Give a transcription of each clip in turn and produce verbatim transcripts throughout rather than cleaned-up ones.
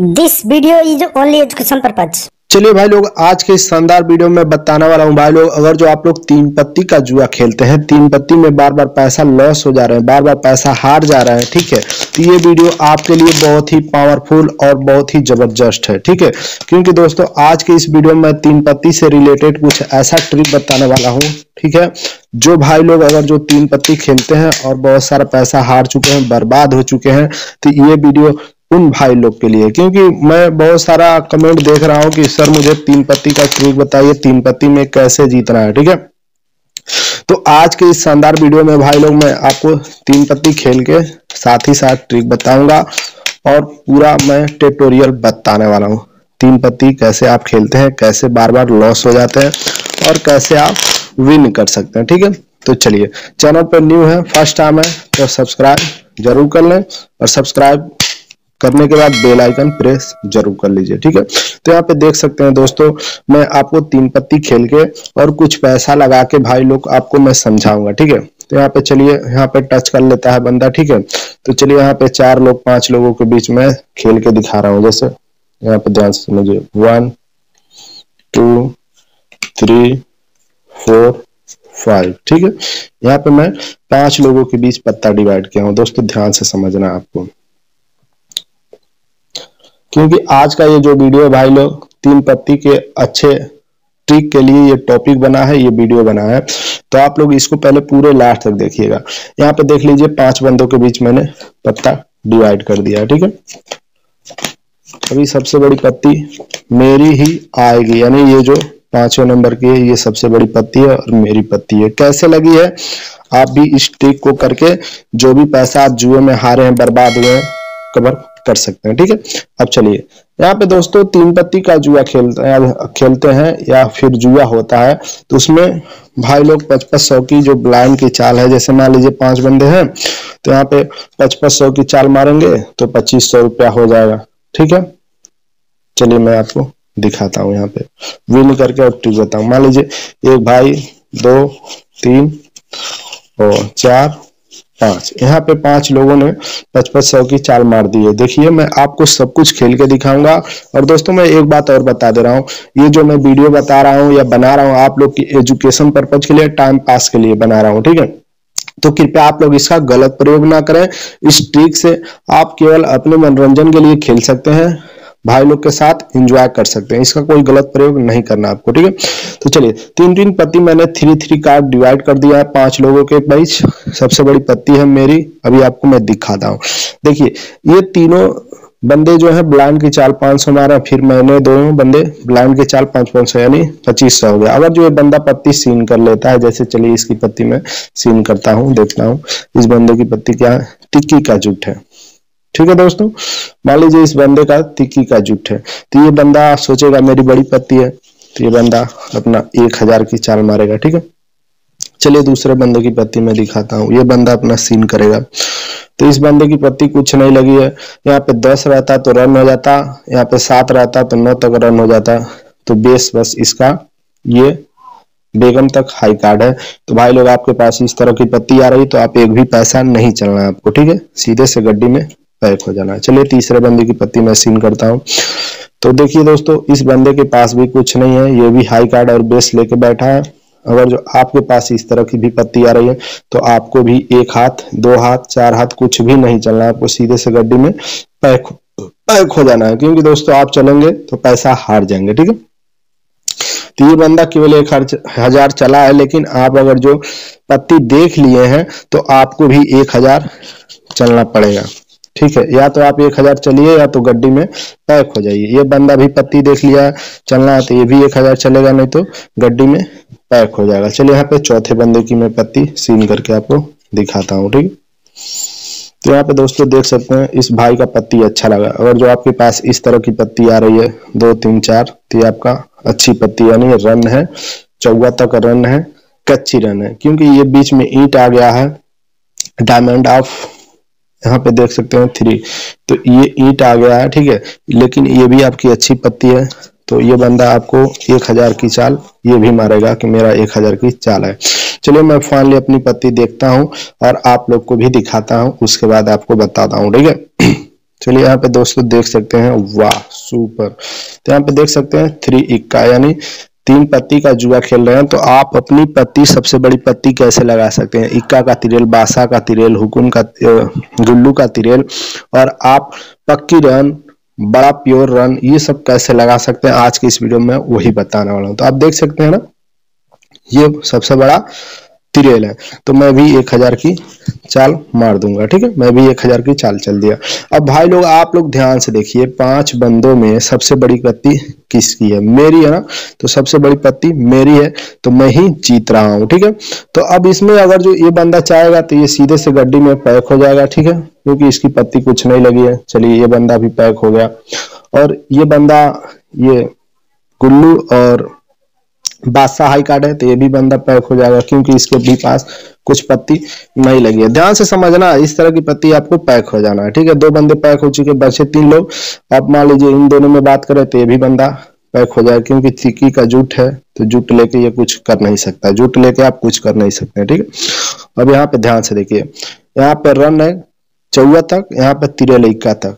This video is only education purpose. चलिए भाई लोग, आज के इस शानदार वीडियो में बताने वाला हूँ भाई लोग, अगर जो आप लोग तीन पत्ती का जुआ खेलते हैं, तीन पत्ती में बार बार पैसा लॉस हो जा रहे हैं, बार बार पैसा हार जा रहे हैं, ठीक है, तो ये वीडियो आपके लिए बहुत ही पावरफुल और बहुत ही जबरदस्त है, ठीक है। क्योंकि दोस्तों आज के इस वीडियो में तीन पत्ती से रिलेटेड कुछ ऐसा ट्रिक बताने वाला हूँ, ठीक है, जो भाई लोग अगर जो तीन पत्ती खेलते हैं और बहुत सारा पैसा हार चुके हैं, बर्बाद हो चुके हैं, तो ये वीडियो उन भाई लोग के लिए, क्योंकि मैं बहुत सारा कमेंट देख रहा हूं कि सर मुझे तीन पत्ती का ट्रिक बताइए, तीन पत्ती में कैसे जीतना है, ठीक है। तो आज के इस शानदार वीडियो में भाई लोग मैं आपको तीन पत्ती खेल के साथ ही साथ ट्रिक बताऊंगा और पूरा मैं ट्यूटोरियल बताने वाला हूं। तीन पत्ती कैसे आप खेलते हैं, कैसे बार बार लॉस हो जाते हैं और कैसे आप विन कर सकते हैं, ठीक है। तो चलिए, चैनल पर न्यू है, फर्स्ट टाइम है तो सब्सक्राइब जरूर कर लें और सब्सक्राइब करने के बाद बेल आइकन प्रेस जरूर कर लीजिए, ठीक है। तो यहाँ पे देख सकते हैं दोस्तों, मैं आपको तीन पत्ती खेल के और कुछ पैसा लगा के भाई लोग आपको मैं समझाऊंगा, ठीक है। तो यहाँ पे चलिए, यहाँ पे टच कर लेता है बंदा, ठीक है। तो चलिए यहाँ पे चार लोग पांच लोगों के बीच में खेल के दिखा रहा हूँ, जैसे यहाँ पे ध्यान से समझिए, one two three four five, ठीक है। यहाँ पे मैं पांच लोगों के बीच पत्ता डिवाइड किया हूँ दोस्तों, ध्यान से समझना है आपको, क्योंकि आज का ये जो वीडियो भाई लोग तीन पत्ती के अच्छे ट्रिक के लिए ये टॉपिक बना है, ये वीडियो बना है, तो आप लोग इसको पहले पूरे लास्ट तक देखिएगा। यहाँ पे देख लीजिए, पांच बंदों के बीच मैंने पत्ता डिवाइड कर दिया है, ठीक है। अभी सबसे बड़ी पत्ती मेरी ही आएगी, यानी ये जो पांचवें नंबर की है ये सबसे बड़ी पत्ती है और मेरी पत्ती है। कैसे लगी है, आप भी इस ट्रिक को करके जो भी पैसा आप जुए में हारे हैं, बर्बाद हुए हैं, कवर कर सकते हैं, ठीक है। अब चलिए, यहाँ पे दोस्तों तीन पत्ती का जुआ खेलते हैं खेलते हैं या फिर जुआ होता है, तो उसमें भाई लोग पचपन सौ की जो ब्लाइंड की चाल है, जैसे मान लीजिए पांच बंदे हैं, तो यहाँ पे पचपन सौ की चाल मारेंगे तो पच्चीस सौ रुपया हो जाएगा, ठीक है। चलिए मैं आपको दिखाता हूँ, यहाँ पे विन करके और ट्रिक बताऊँ। मान लीजिए एक भाई, दो, तीन और चार, पांच, यहाँ पे पांच लोगों ने पचपन सौ की चाल मार दी है। देखिए मैं आपको सब कुछ खेल के दिखाऊंगा। और दोस्तों मैं एक बात और बता दे रहा हूँ, ये जो मैं वीडियो बता रहा हूँ या बना रहा हूँ आप लोग की एजुकेशन पर्पज के लिए, टाइम पास के लिए बना रहा हूँ, ठीक है। तो कृपया आप लोग इसका गलत प्रयोग ना करें। इस ट्रिक से आप केवल अपने मनोरंजन के लिए खेल सकते हैं, भाई लोग के साथ एंजॉय कर सकते हैं, इसका कोई गलत प्रयोग नहीं करना आपको, ठीक है। तो चलिए, तीन तीन पत्ती मैंने थ्री थ्री कार्ड डिवाइड कर दिया है पांच लोगों के बीच। सबसे बड़ी पत्ती है मेरी, अभी आपको मैं दिखाता हूँ। देखिए ये तीनों बंदे जो है ब्लाइंड की चाल पांच सौ मारा, फिर मैंने दोनों बंदे ब्लाइंड की चाल पांच पांच सौ यानी पच्चीस सौ हो गया। अगर जो ये बंदा पत्ती सीन कर लेता है, जैसे चलिए इसकी पत्ती में सीन करता हूँ, देखता हूँ इस बंदे की पत्ती क्या है, टिक्की का जुट है, ठीक है दोस्तों। मान लीजिए इस बंदे का तिक्की का जुट है, तो ये बंदा सोचेगा मेरी बड़ी पत्ती है, तो ये बंदा अपना एक हजार की चाल मारेगा, ठीक है। चलिए दूसरे बंदे की पत्ती में दिखाता हूँ, ये बंदा अपना सीन करेगा, तो इस बंदे की पत्ती कुछ नहीं लगी है, यहाँ पे दस रहता तो रन हो जाता, यहाँ पे सात रहता तो नौ तक रन हो जाता, तो बेस बस इसका ये बेगम तक हाई कार्ड है। तो भाई लोग आपके पास इस तरह की पत्ती आ रही तो आप एक भी पैसा नहीं चलना है आपको, ठीक है, सीधे से गड्डी में पैक हो जाना है। चलिए तीसरे बंदे की पत्ती मैं सीन करता हूँ, तो देखिए दोस्तों इस बंदे के पास भी कुछ नहीं है, ये भी हाई कार्ड और बेस लेके बैठा है। अगर जो आपके पास इस तरह की भी पत्ती आ रही है तो आपको भी एक हाथ, दो हाथ, चार हाथ कुछ भी नहीं चलना है, आपको सीधे से गड्डी में पैक पैक हो जाना है, क्योंकि दोस्तों आप चलेंगे तो पैसा हार जाएंगे, ठीक है। तो ये बंदा केवल एक हजार चला है, लेकिन आप अगर जो पत्ती देख लिए हैं तो आपको भी एक हजार चलना पड़ेगा, ठीक है। या तो आप एक हजार चलिए या तो गड्डी में पैक हो जाइए। ये बंदा भी पत्ती देख लिया है, चलना है तो ये भी एक हजार चलेगा, नहीं तो गड्डी में पैक हो जाएगा। चलिए यहाँ पे चौथे बंदे की मैं पत्ती सीन करके आपको दिखाता हूँ, ठीक। तो यहाँ पे दोस्तों देख सकते हैं इस भाई का पत्ती अच्छा लगा। अगर जो आपके पास इस तरह की पत्ती आ रही है दो तीन चार, तो ये आपका अच्छी पत्ती यानी रन है, चौवा तक रन है, कच्ची रन है, क्योंकि ये बीच में ईंट आ गया है, डायमंड ऑफ यहाँ पे देख सकते हैं थ्री, तो ये ईंट आ गया है, ठीक है, लेकिन ये भी आपकी अच्छी पत्ती है। तो ये बंदा आपको एक हजार की चाल ये भी मारेगा कि मेरा एक हजार की चाल है। चलिए मैं फाइनली अपनी पत्ती देखता हूँ और आप लोग को भी दिखाता हूँ, उसके बाद आपको बताता हूँ, ठीक है। चलिए यहाँ पे दोस्तों देख सकते हैं, वाह सुपर। तो यहाँ पे देख सकते हैं थ्री इक्का यानी तीन पत्ती का जुआ खेल रहे हैं। तो आप अपनी पत्ती, सबसे बड़ी पत्ती कैसे लगा सकते हैं? इक्का का तिरेल, बासा का तिरेल, हुकुम का, गुल्लू का तिरेल, और आप पक्की रन, बड़ा प्योर रन, ये सब कैसे लगा सकते हैं आज की इस वीडियो में वही बताने वाला हूँ। तो आप देख सकते हैं ना, ये सबसे बड़ा तिरेल है। तो मैं भी एक हजार की चाल मार दूंगा, ठीक है, मैं भी एक हजार की चाल चल दिया। अब भाई लोग आप लोग ध्यान से देखिए, पांच बंदों में सबसे बड़ी पत्ती किसकी है? मेरी है ना। तो सबसे बड़ी पत्ती मेरी है, तो मैं ही जीत रहा हूँ, ठीक है। तो अब इसमें अगर जो ये बंदा चाहेगा तो ये सीधे से गड्डी में पैक हो जाएगा, ठीक है, क्योंकि इसकी पत्ती कुछ नहीं लगी है। चलिए ये बंदा भी पैक हो गया, और ये बंदा, ये गुल्लू और बादशाह हाई कार्ड है, तो ये भी बंदा पैक हो जाएगा क्योंकि इसके भी पास कुछ पत्ती नहीं लगी है। ध्यान से समझना, इस तरह की पत्ती आपको पैक हो जाना है, ठीक है। दो बंदे पैक हो चुके, बचे तीन लोग। अब मान लीजिए इन दोनों में बात करें तो ये भी बंदा पैक हो जाए, क्योंकि तिक्की का जूट है, तो जूट लेके ये कुछ कर नहीं सकता, जूट लेके आप कुछ कर नहीं सकते, ठीक है। अब यहाँ पे ध्यान से देखिए, यहाँ पे रन है चौवा तक, यहाँ पे तिरेल इक्का तक,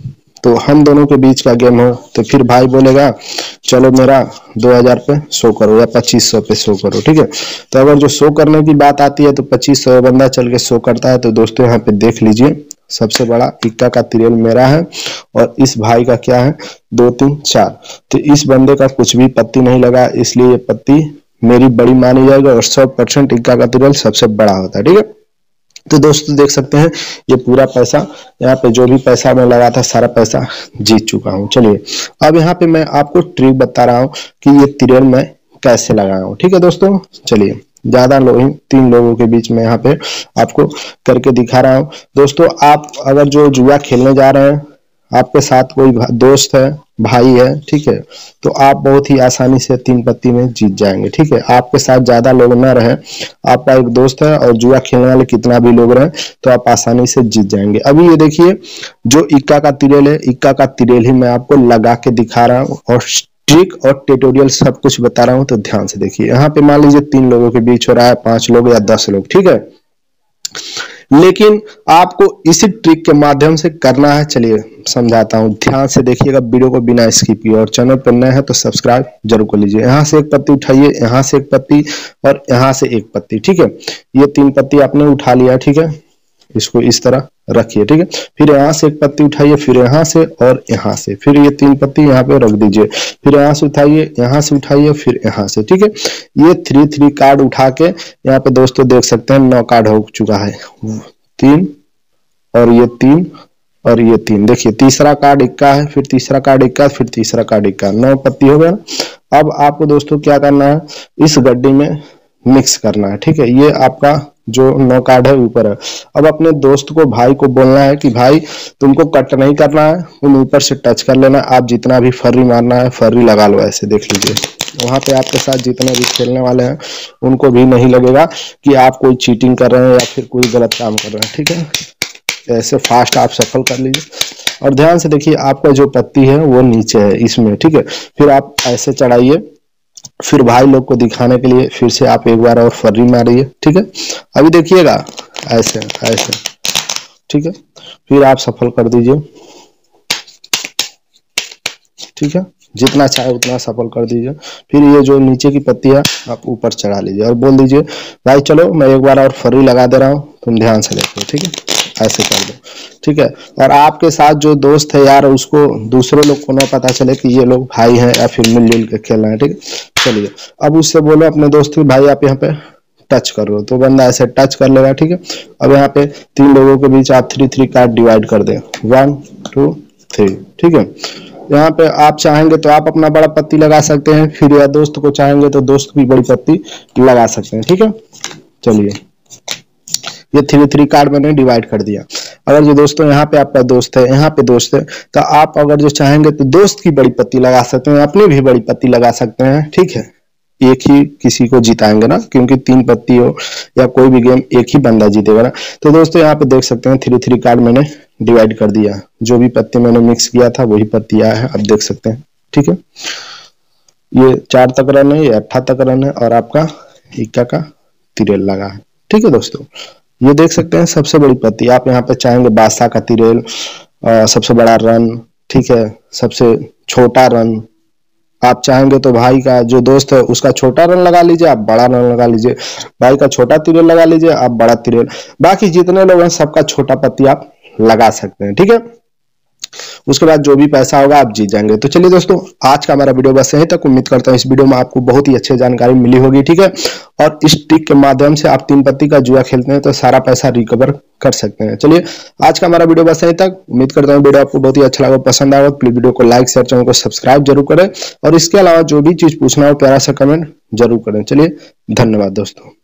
तो हम दोनों के बीच का गेम हो। तो फिर भाई बोलेगा चलो मेरा दो हजार पे शो करो या पच्चीस सौ पे शो करो, ठीक है। तो अगर जो शो करने की बात आती है तो पच्चीस सौ बंदा चल के शो करता है। तो दोस्तों यहाँ पे देख लीजिए, सबसे बड़ा इक्का का तिरेल मेरा है, और इस भाई का क्या है, दो तीन चार। तो इस बंदे का कुछ भी पत्ती नहीं लगा, इसलिए ये पत्ती मेरी बड़ी मानी जाएगी, और सौ परसेंट इक्का का तिरेल सबसे बड़ा होता है, ठीक है। तो दोस्तों देख सकते हैं, ये पूरा पैसा, यहाँ पे जो भी पैसा मैं लगा था सारा पैसा जीत चुका हूँ। चलिए अब यहाँ पे मैं आपको ट्रिक बता रहा हूँ कि ये तिरेल मैं कैसे लगाया हूँ, ठीक है दोस्तों। चलिए ज्यादा लोग, तीन लोगों के बीच में यहाँ पे आपको करके दिखा रहा हूँ। दोस्तों आप अगर जो जुआ खेलने जा रहे हैं, आपके साथ कोई दोस्त है, भाई है, ठीक है, तो आप बहुत ही आसानी से तीन पत्ती में जीत जाएंगे, ठीक है। आपके साथ ज्यादा लोग ना रहे, आपका एक दोस्त है और जुआ खेलने वाले कितना भी लोग रहे, तो आप आसानी से जीत जाएंगे। अभी ये देखिए, जो इक्का का तिरेल है, इक्का का तिरेल ही मैं आपको लगा के दिखा रहा हूँ, और ट्रिक और ट्यूटोरियल सब कुछ बता रहा हूँ। तो ध्यान से देखिए, यहाँ पे मान लीजिए तीन लोगों के बीच हो रहा है, पांच लोग या दस लोग, ठीक है, लेकिन आपको इसी ट्रिक के माध्यम से करना है। चलिए समझाता हूँ, ध्यान से देखिएगा वीडियो को बिना स्किप किए, और चैनल पर नए हैं तो सब्सक्राइब जरूर कर लीजिए। यहाँ से एक पत्ती उठाइए, यहाँ से एक पत्ती, और यहाँ से एक पत्ती, ठीक है। ये तीन पत्ती आपने उठा लिया, ठीक है, इसको इस तरह रखिए, ठीक है। फिर यहाँ से एक पत्ती उठाइए, फिर यहाँ से और यहाँ से, फिर ये तीन पत्ती यहाँ पे रख दीजिए, फिर यहाँ से उठाइए, यहाँ से उठाइए, फिर यहाँ से, ठीक है। ये थ्री थ्री कार्ड उठा के यहाँ पे दोस्तों देख सकते हैं नौ कार्ड हो चुका है, तीन और ये तीन और ये तीन। देखिए तीसरा कार्ड इक्का है, फिर तीसरा कार्ड इक्का, फिर तीसरा कार्ड इक्का, नौ पत्ती हो गया। अब आपको दोस्तों क्या करना है, इस गड्डी में मिक्स करना है, ठीक है। ये आपका जो नौ कार्ड है ऊपर है। अब अपने दोस्त को, भाई को बोलना है कि भाई तुमको कट नहीं करना है, तुम ऊपर से टच कर लेना, आप जितना भी फर्री मारना है फर्री लगा लो, ऐसे देख लीजिए। वहां पे आपके साथ जितने भी खेलने वाले हैं उनको भी नहीं लगेगा कि आप कोई चीटिंग कर रहे हैं या फिर कोई गलत काम कर रहे हैं, ठीक है। ऐसे फास्ट आप सफल कर लीजिए, और ध्यान से देखिए आपका जो पत्ती है वो नीचे है इसमें, ठीक है। फिर आप ऐसे चढ़ाइए, फिर भाई लोग को दिखाने के लिए फिर से आप एक बार और फर्री मारिए, ठीक है। अभी देखिएगा ऐसे ऐसे, ठीक है, फिर आप सफल कर दीजिए, ठीक है, जितना चाहे उतना सफल कर दीजिए। फिर ये जो नीचे की पत्ती है आप ऊपर चढ़ा लीजिए, और बोल दीजिए भाई चलो मैं एक बार और फर्री लगा दे रहा हूँ, तुम ध्यान से देखो, ठीक है, ऐसे कर दो, ठीक है। और आपके साथ जो दोस्त है यार, उसको दूसरे लोग को ना पता चले कि ये लोग भाई हैं या फिर मिलजुल के खेल रहे हैं, ठीक है। चलिए अब उससे बोलो अपने दोस्त की, भाई आप यहाँ पे टच कर लो, तो बंदा ऐसे टच कर लेगा, ठीक है। अब यहाँ पे तीन लोगों के बीच आप थ्री थ्री कार्ड डिवाइड कर दें, वन टू थ्री, ठीक है। यहाँ पे आप चाहेंगे तो आप अपना बड़ा पत्ती लगा सकते हैं, फिर या दोस्त को चाहेंगे तो दोस्त की बड़ी पत्ती लगा सकते हैं, ठीक है। चलिए ये थ्री थ्री कार्ड मैंने डिवाइड कर दिया। अगर जो दोस्तों यहाँ पे आपका दोस्त है, यहाँ पे दोस्त है, तो आप अगर जो चाहेंगे तो दोस्त की बड़ी पत्ती लगा सकते हैं, अपनी भी बड़ी पत्ती लगा सकते हैं, ठीक है। एक ही किसी को जिताएंगे ना, क्योंकि तीन पत्ती हो या कोई भी गेम एक ही बंदा जीतेगा ना। तो दोस्तों यहाँ पे देख सकते हैं थ्री थ्री कार्ड मैंने डिवाइड कर दिया, जो भी पत्ती मैंने मिक्स किया था वही पत्ती आया है, अब देख सकते हैं, ठीक है। ये चार तक रन है, ये अट्ठा तक रन है, और आपका इक्का का तिरेल लगा है, ठीक है दोस्तों। ये देख सकते हैं सबसे बड़ी पत्ती। आप यहाँ पे चाहेंगे बादशाह का तिरेल, आ, सबसे बड़ा रन, ठीक है, सबसे छोटा रन। आप चाहेंगे तो भाई का जो दोस्त है उसका छोटा रन लगा लीजिए, आप बड़ा रन लगा लीजिए, भाई का छोटा तिरेल लगा लीजिए, आप बड़ा तिरेल, बाकी जितने लोग हैं सबका छोटा पत्ती आप लगा सकते हैं, ठीक है। उसके बाद जो भी पैसा होगा आप जीत जाएंगे। तो चलिए दोस्तों, आज का हमारा वीडियो बस यहीं तक। उम्मीद करता हूँ इस वीडियो में आपको बहुत ही अच्छी जानकारी मिली होगी, ठीक है। और इस ट्रिक के माध्यम से आप तीन पत्ती का जुआ खेलते हैं तो सारा पैसा रिकवर कर सकते हैं। चलिए, आज का हमारा वीडियो बस यहीं तक। उम्मीद करता हूँ वीडियो आपको बहुत ही अच्छा लगा, पसंद आएगा। प्लीज वीडियो को लाइक शेयर, चैनल को सब्सक्राइब जरूर करें और इसके अलावा जो भी चीज पूछना हो प्यारा सा कमेंट जरूर करें। चलिए, धन्यवाद दोस्तों।